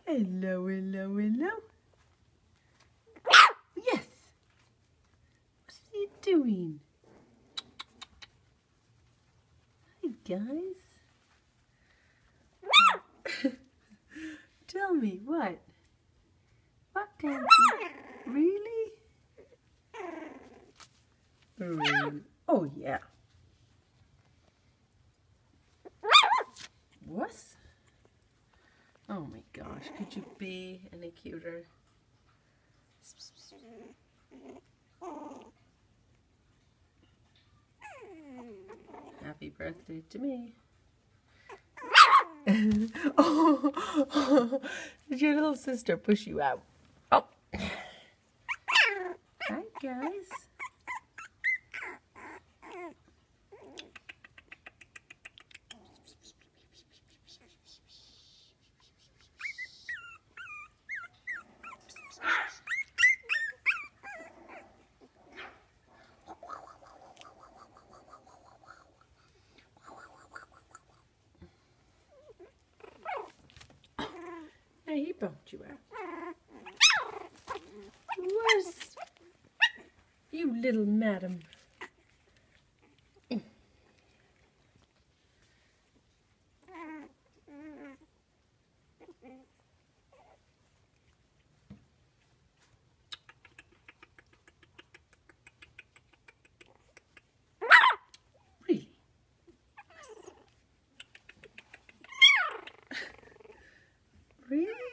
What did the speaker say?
Hello, hello, hello. Yes. What's he doing? Hi, guys. Tell me, what? What can you... Really? Oh, yeah. What? Oh my gosh, could you be any cuter? Happy birthday to me. Oh, did your little sister push you out? Oh. Hi, guys. Hey, he bumped you out. Where's you, little madam? Really? Really?